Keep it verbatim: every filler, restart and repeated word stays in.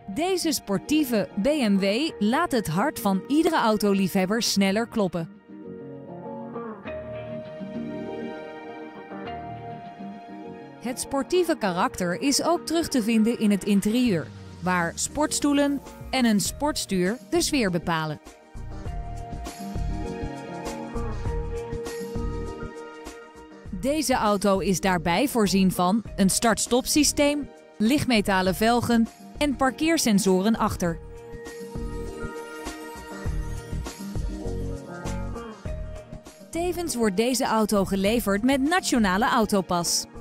Deze sportieve B M W laat het hart van iedere autoliefhebber sneller kloppen. Het sportieve karakter is ook terug te vinden in het interieur, waar sportstoelen en een sportstuur de sfeer bepalen. Deze auto is daarbij voorzien van een start-stop systeem, lichtmetalen velgen en parkeersensoren achter. Tevens wordt deze auto geleverd met nationale autopas.